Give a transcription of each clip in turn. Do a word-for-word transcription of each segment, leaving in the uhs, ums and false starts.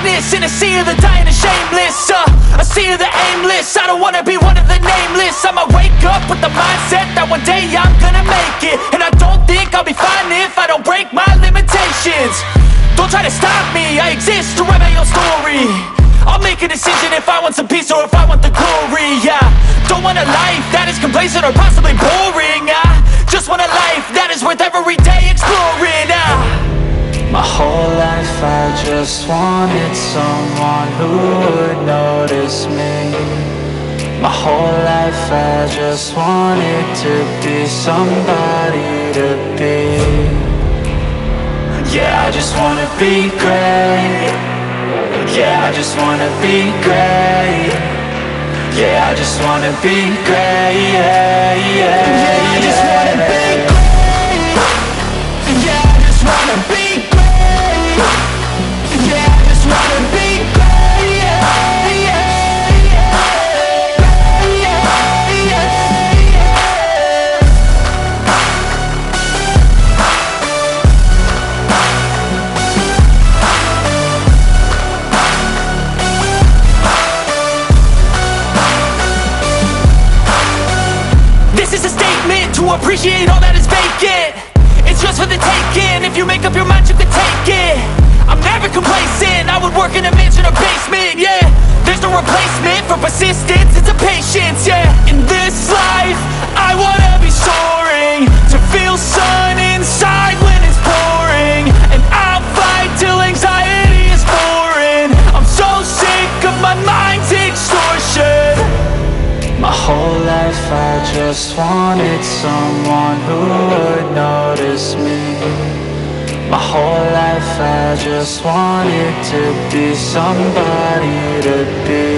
greatness in a sea of the dying and shameless, uh, a sea of the aimless. I don't wanna be one of the nameless. I'ma wake up with the mindset that one day I'm gonna make it, and I don't think I'll be fine if I don't break my limitations. Don't try to stop me, I exist to write my own story. I'll make a decision if I want some peace or if I want the glory, yeah. Don't want a life that is complacent or possibly boring. I just want a life that is worth every day exploring. I My whole life I just wanted someone who would notice me. My whole life I just wanted to be somebody to be. Yeah, I just wanna be great. Yeah, I just wanna be great. Yeah, I just wanna be great. Yeah, yeah, yeah, I just wanna be great. Yeah, I just wanna be great. Yeah, I just wanna be great. Yeah, yeah, yeah, yeah, yeah, yeah. This is a statement to appreciate all that is vacant. It's just for the taking. If you make up your mind, you can take it. I'm never complacent. I would work in a mansion or basement, yeah. There's no replacement for persistence, it's a patience, yeah. In this life, I wanna be soaring, to feel sun inside when it's pouring. And I'll fight till anxiety is foreign. I'm so sick of my mind's extortion. My whole life I just wanted someone who would notice me. My whole life I just wanted to be somebody to be.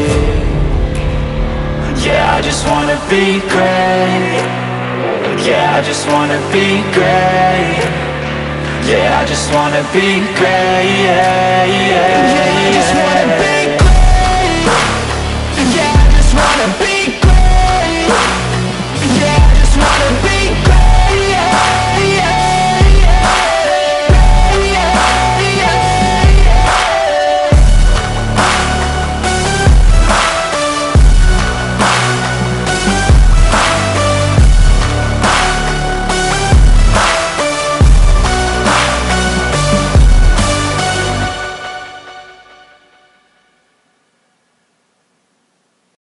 Yeah, I just wanna be great. Yeah, I just wanna be great. Yeah, I just wanna be great. Yeah, yeah, yeah.